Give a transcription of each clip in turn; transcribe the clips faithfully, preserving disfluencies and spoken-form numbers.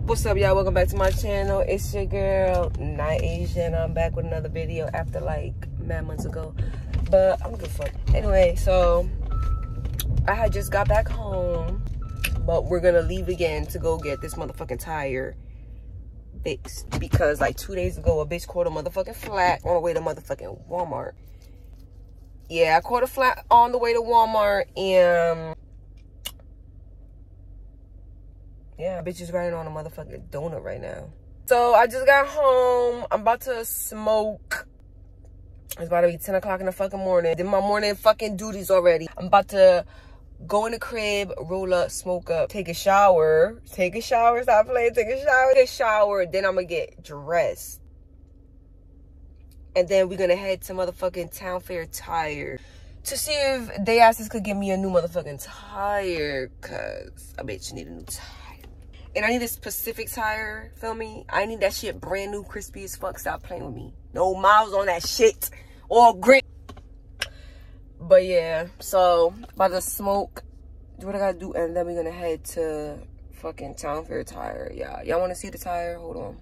What's up, y'all? Welcome back to my channel. It's your girl Night Asian. I'm back with another video after like mad months ago, but I'm good fuck. Anyway, so I had just got back home, but we're gonna leave again to go get this motherfucking tire fixed because like two days ago a bitch caught a motherfucking flat on the way to motherfucking Walmart. Yeah, I caught a flat on the way to Walmart, and yeah, bitch is riding on a motherfucking donut right now. So I just got home. I'm about to smoke. It's about to be ten o'clock in the fucking morning. Did my morning fucking duties already. I'm about to go in the crib, roll up, smoke up, take a shower. Take a shower, stop playing, take a shower. Take a shower, then I'm gonna get dressed. And then we're gonna head to motherfucking Town Fair Tire to see if they asses could give me a new motherfucking tire, cause a bitch need a new tire. And I need a specific tire, feel me? I need that shit brand new, crispy as fuck. Stop playing with me. No miles on that shit. All great. But yeah, so about to smoke, do what I gotta do, and then we're gonna head to fucking Town Fair Tire. Yeah, y'all wanna see the tire? Hold on.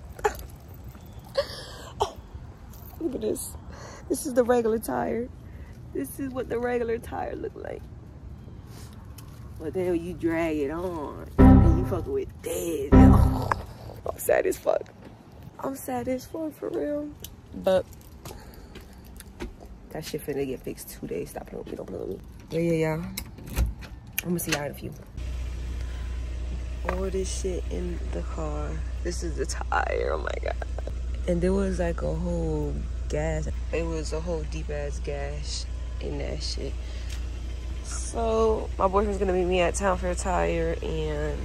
Oh, look at this. This is the regular tire. This is what the regular tire look like. But then you drag it on and you fucking with dead. Oh, I'm sad as fuck. I'm sad as fuck for real. But that shit finna get fixed two days. Stop playing with me, don't play with me. Yeah, yeah, yeah. I'm gonna see y'all in a few. All this shit in the car. This is the tire, oh my God. And there was like a whole gas. It was a whole deep ass gash in that shit. So my boyfriend's gonna meet me at Town Fair Tire, and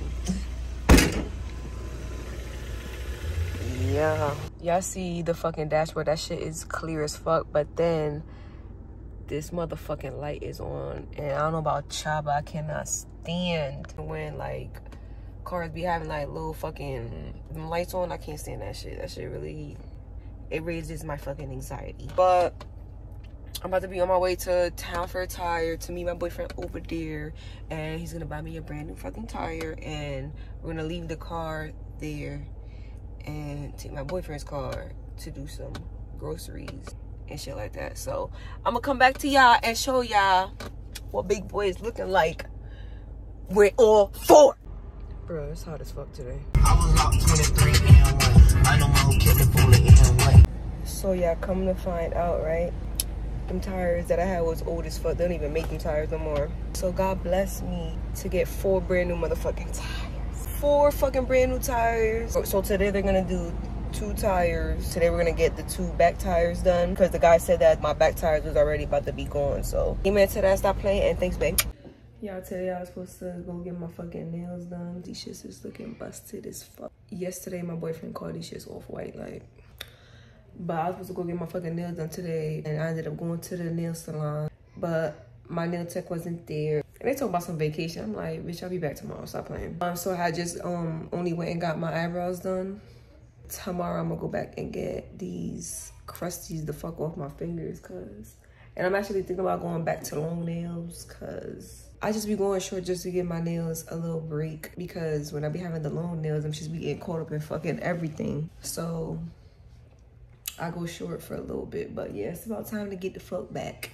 yeah, y'all see the fucking dashboard. That shit is clear as fuck, but then this motherfucking light is on, and I don't know about y'all, but I cannot stand when like cars be having like little fucking lights on. I can't stand that shit. That shit really, it raises my fucking anxiety. But I'm about to be on my way to Town Fair Tire to meet my boyfriend over there, and he's gonna buy me a brand new fucking tire, and we're gonna leave the car there and take my boyfriend's car to do some groceries and shit like that. So I'm gonna come back to y'all and show y'all what big boy is looking like with all four. Bro, it's hot as fuck today. I was out twenty-three and one. I know who killed the bullet and one. So yeah, come to find out, right? Them tires that I had was old as fuck. They don't even make them tires no more. So God bless me to get four brand new motherfucking tires. Four fucking brand new tires. So today they're gonna do two tires. Today we're gonna get the two back tires done because the guy said that my back tires was already about to be gone. So amen to that. Stop playing, and thanks, babe. Y'all, today I was supposed to go get my fucking nails done. These shits is looking busted as fuck. Yesterday my boyfriend called these shits off white, like. But I was supposed to go get my fucking nails done today, and I ended up going to the nail salon, but my nail tech wasn't there. And they talk about some vacation. I'm like, bitch, I'll be back tomorrow. Stop playing. Um, so I just um only went and got my eyebrows done. Tomorrow I'm gonna go back and get these crusties the fuck off my fingers, cause, and I'm actually thinking about going back to long nails, cause I just be going short just to give my nails a little break, because when I be having the long nails, I'm just be getting caught up in fucking everything. So I go short for a little bit, but yeah, it's about time to get the fuck back.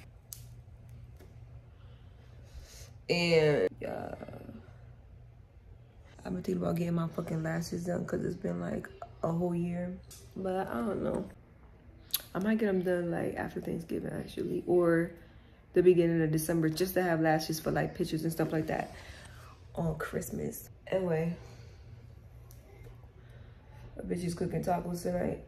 And yeah, I've been thinking about getting my fucking lashes done because it's been like a whole year, but I don't know. I might get them done like after Thanksgiving actually, or the beginning of December, just to have lashes for like pictures and stuff like that on Christmas. Anyway, a bitch is cooking tacos tonight.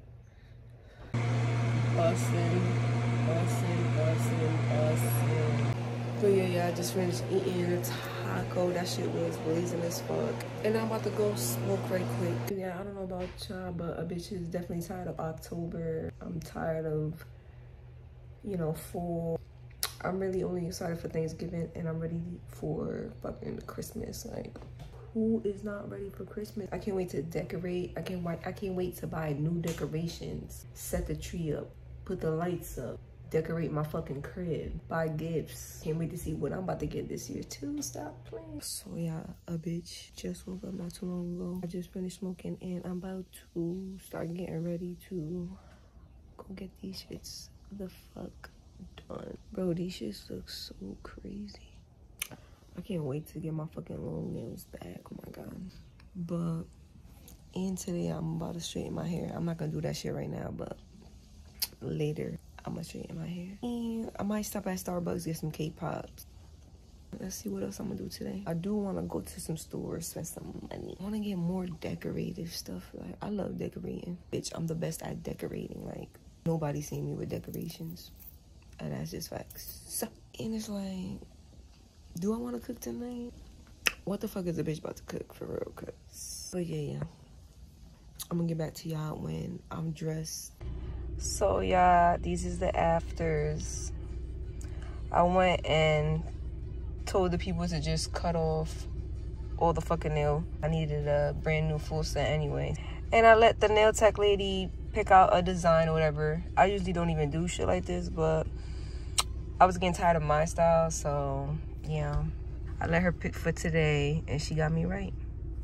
Bussin', bussin', bussin', bussin'. But yeah, yeah, I just finished eating a taco. That shit was blazing as fuck. And I'm about to go smoke right quick. Yeah, I don't know about y'all, but a bitch is definitely tired of October. I'm tired of, you know, fall. I'm really only excited for Thanksgiving, and I'm ready for fucking Christmas. Like, who is not ready for Christmas? I can't wait to decorate. I can't wait. I can't wait to buy new decorations, set the tree up, put the lights up, decorate my fucking crib, buy gifts. Can't wait to see what I'm about to get this year too. Stop playing. So yeah, a bitch just woke up not too long ago. I just finished smoking and I'm about to start getting ready to go get these shits the fuck done. Bro, these shits look so crazy. I can't wait to get my fucking long nails back. Oh my god. But and today I'm about to straighten my hair. I'm not gonna do that shit right now, but later I'm gonna straighten my hair. And I might stop at Starbucks, get some K-Pops. Let's see what else I'm gonna do today. I do want to go to some stores, spend some money. I want to get more decorative stuff. Like, I love decorating. Bitch, I'm the best at decorating. Like, nobody's seen me with decorations. And that's just facts. So, and it's like, do I want to cook tonight? What the fuck is a bitch about to cook for real? Cause, but yeah, yeah. I'm gonna get back to y'all when I'm dressed. So yeah, these is the afters. I went and told the people to just cut off all the fucking nail. I needed a brand new full set anyway. And I let the nail tech lady pick out a design or whatever. I usually don't even do shit like this, but I was getting tired of my style, so yeah. I let her pick for today and she got me right.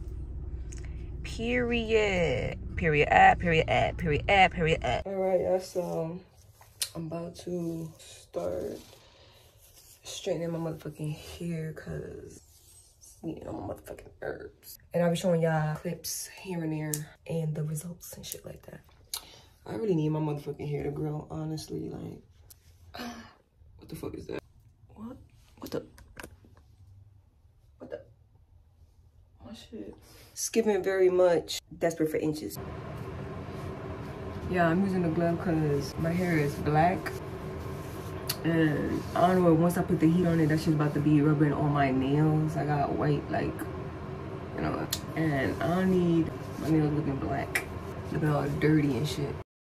Period. Period at, period at, period at, period at. Alright, yeah, so I'm about to start straightening my motherfucking hair because, you know, my motherfucking herbs. And I'll be showing y'all clips here and there and the results and shit like that. I really need my motherfucking hair to grow, honestly. Like, what the fuck is that? What? What the? What the? My shit. Skipping very much. Desperate for inches. Yeah, I'm using the glove because my hair is black. And I don't know, once I put the heat on it, that shit's about to be rubbing on my nails. I got white, like, you know. And I don't need my nails looking black. Looking all dirty and shit.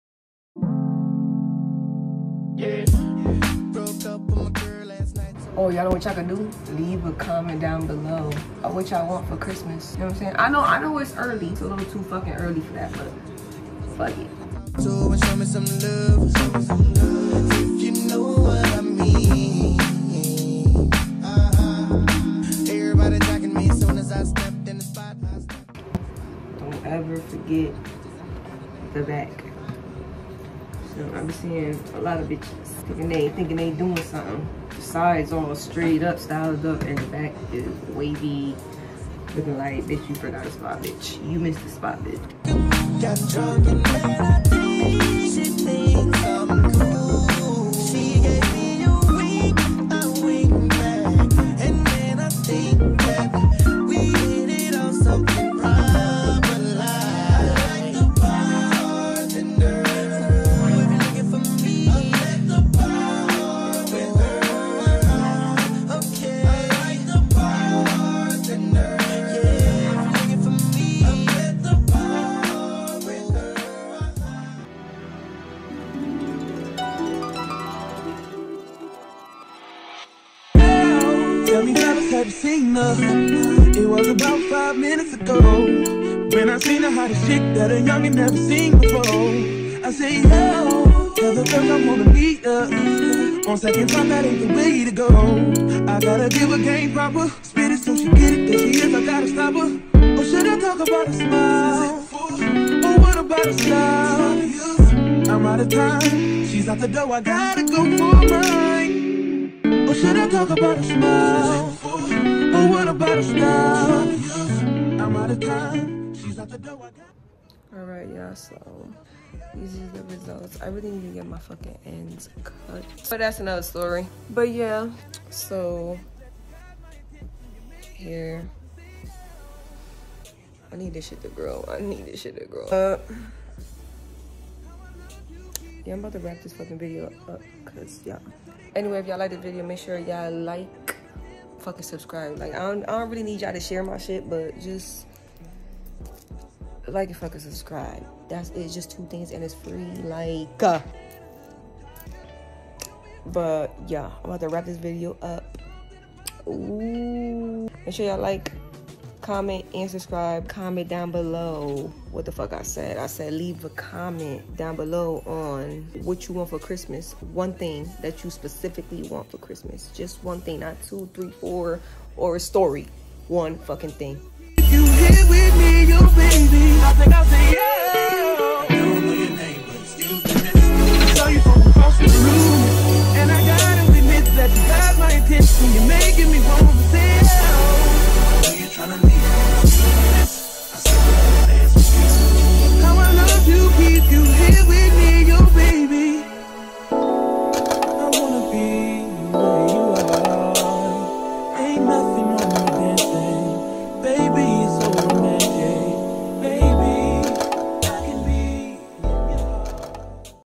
Yeah. Oh, y'all know what y'all can do? Leave a comment down below of what y'all want for Christmas. You know what I'm saying? I know, I know it's early. It's a little too fucking early for that, but fuck it. So show me some love, if you know what I mean. Uh-huh. Everybody jacking me as soon as I stepped in the spot. Don't ever forget the back. So I be seeing a lot of bitches thinking they thinking they doing something. The sides all straight up, styled up, and the back is wavy, looking like, bitch, you forgot a spot, bitch. You missed the spot, bitch. Got drunk and then I think she thinks I'm cool. She gave me a wink, I wink back, and then I think that we hit it on something proper like the bartender. If you're looking for me, I'm at the bar with her. Okay, I like the bartender. Yeah, if you're looking for me, I'm at the bar with her. Tell me, fellas, have you seen her? It was about five minutes ago when I seen her hottest chick that a youngin' never seen before. I say, yo, tell the girls I wanna meet her. On second thought, that ain't the way to go. I gotta give her game proper, spit it so she get it. There she is, I gotta stop her. Or should I talk about a smile? Or what about a style? I'm out of time, she's out the door, I gotta go for mine. Or should I talk about a smile? Or what about a style? I'm out of time, she's out the door, I got. Alright, y'all, so these are the results. I really need to get my fucking ends cut, but that's another story. But yeah, so here, I need this shit to grow. I need this shit to grow. Uh, yeah, I'm about to wrap this fucking video up because yeah. Anyway, if y'all like this video, make sure y'all like, fucking subscribe. Like, I don't, I don't really need y'all to share my shit, but just like and fucking subscribe. That's it. Just two things, and it's free. Like, uh, but yeah, I'm about to wrap this video up. Ooh, make sure y'all like, comment, and subscribe. Comment down below what the fuck I said. I said leave a comment down below on what you want for Christmas. One thing that you specifically want for Christmas. Just one thing, not two, three, four, or a story. One fucking thing. If you here with me, your baby, I think I'll say yeah. I don't know your name, but excuse me, miss. I saw you from across the room, and I gotta admit that you got my attention. You're making me want to say yeah. I know you're trying to leave. I said I'll dance with you. How I love you, keep you here with me, your baby. I wanna be where you are. Ain't nothing